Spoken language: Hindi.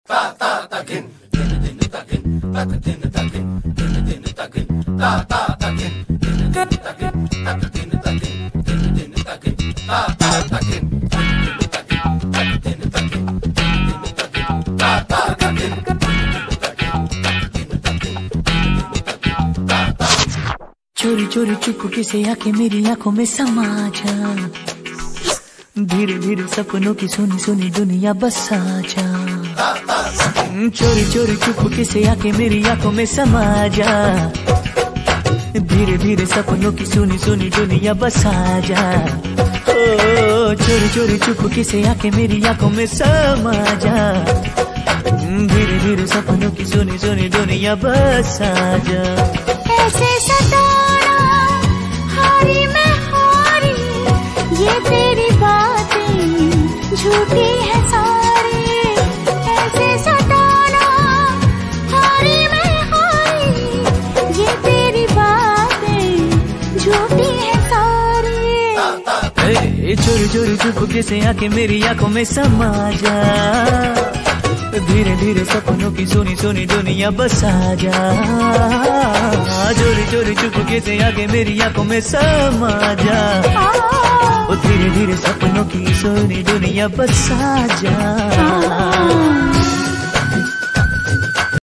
चोरी चोरी चुपके से आके मेरी आंखों में समा जा, धीरे धीरे सपनों की सुनी सुनी दुनिया बसा जा। चोरी चोरी चुपके से आके मेरी आंखों में समा जा, धीरे धीरे सपनों की सुनी सुनी दुनिया बसा जा। ओ चोरी चोरी चुपके से आके मेरी आंखों में समा जा, धीरे धीरे सपनों की सुनी सुनी दुनिया बसा जा। ऐसे सताना हारी मैं हारी, ये तेरी बातें झूठी है सारी। ऐसे सताना हारी मैं हारी, ये तेरी बातें झूठी है सारी। चोरी चोरी चुपके से आके मेरी आंखों में समा जा, धीरे धीरे सपनों की सुनी सुनी दुनिया बसा जा। चोरी चोरी चुपके से आके मेरी आंखों में समा जा, धीरे धीरे सपनों की सुनी दुनिया बसा जा।